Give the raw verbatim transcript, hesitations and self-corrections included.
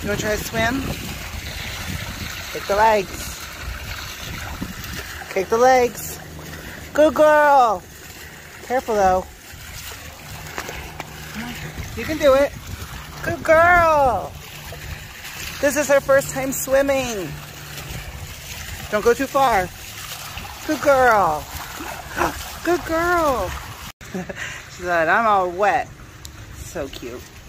want to try to swim? Kick the legs. Kick the legs. Good girl. Careful though. You can do it. Good girl. This is her first time swimming. Don't go too far. Good girl. Good girl. She said, I'm all wet. So cute.